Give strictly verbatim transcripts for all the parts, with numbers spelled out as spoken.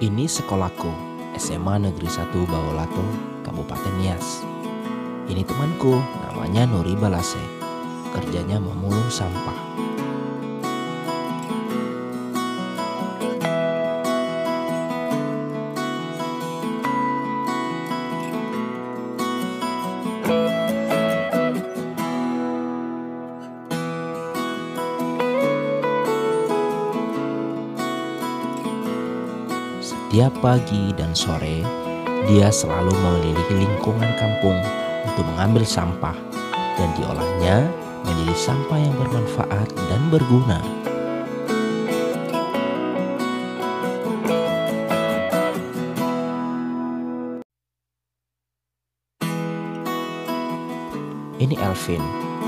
Ini sekolahku, S M A Negeri satu Bawolato, Kabupaten Nias. Ini temanku, namanya Nuri Balase. Kerjanya memulung sampah. Setiap pagi dan sore, dia selalu mengelilingi lingkungan kampung untuk mengambil sampah dan diolahnya menjadi sampah yang bermanfaat dan berguna. Ini Elvin.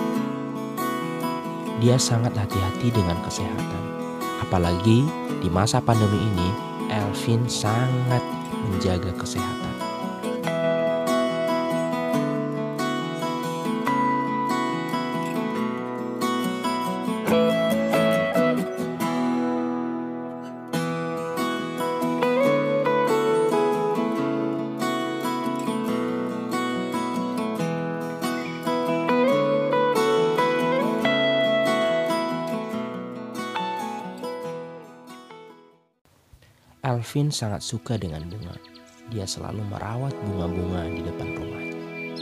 Dia sangat hati-hati dengan kesehatan. Apalagi di masa pandemi ini, Elvin sangat menjaga kesehatan. Elvin sangat suka dengan bunga. Dia selalu merawat bunga-bunga di depan rumahnya.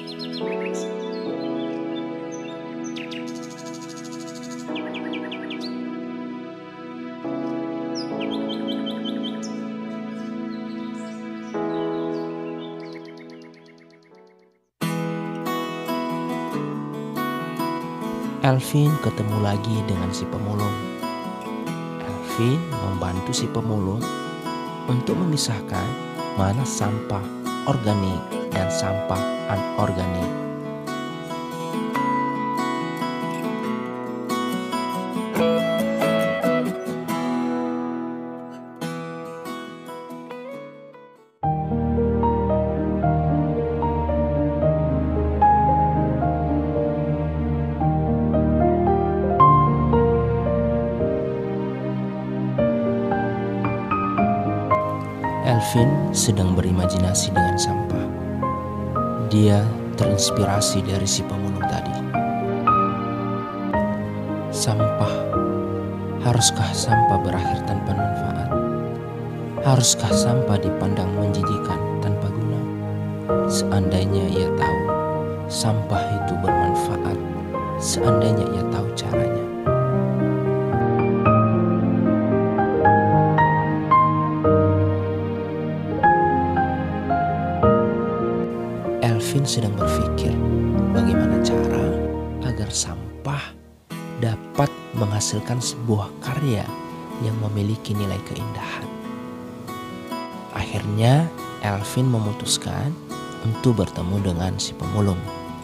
Elvin ketemu lagi dengan si pemulung. Elvin membantu si pemulung untuk memisahkan mana sampah organik dan sampah anorganik. Elvin sedang berimajinasi dengan sampah. Dia terinspirasi dari si pemulung tadi. Sampah, haruskah sampah berakhir tanpa manfaat? Haruskah sampah dipandang menjijikan tanpa guna? Seandainya ia tahu sampah itu bermanfaat, seandainya ia tahu caranya. Elvin sedang berpikir bagaimana cara agar sampah dapat menghasilkan sebuah karya yang memiliki nilai keindahan. Akhirnya Elvin memutuskan untuk bertemu dengan si pemulung.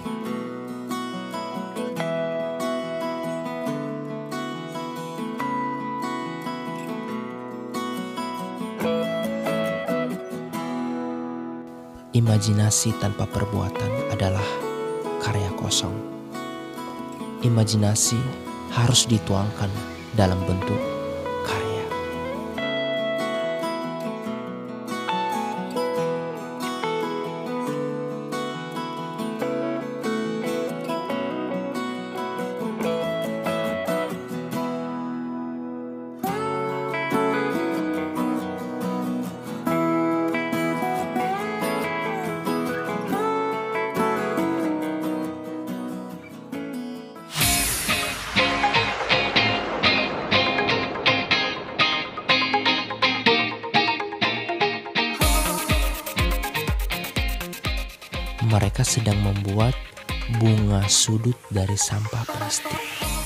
Imajinasi tanpa perbuatan adalah karya kosong. Imajinasi harus dituangkan dalam bentuk karya. Mereka sedang membuat bunga sudut dari sampah plastik.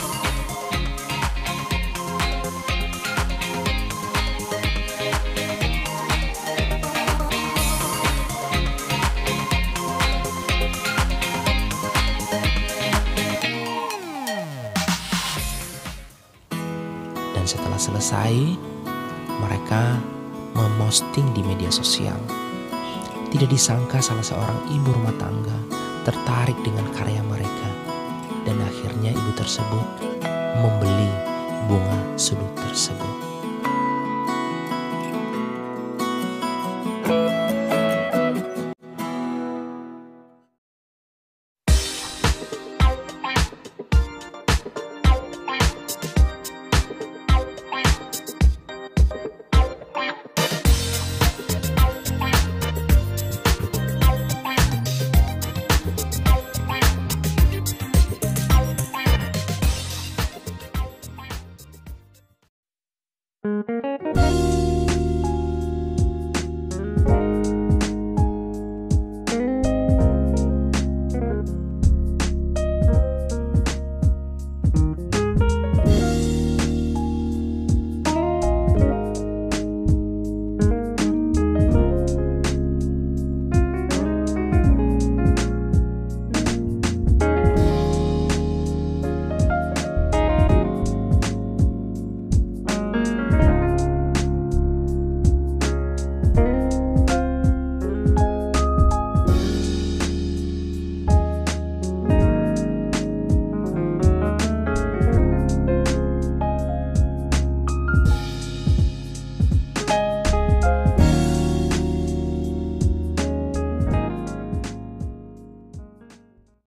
Dan setelah selesai, mereka memposting di media sosial. Tidak disangka salah seorang ibu rumah tangga tertarik dengan karya mereka. Dan akhirnya ibu tersebut membeli bunga sudut tersebut.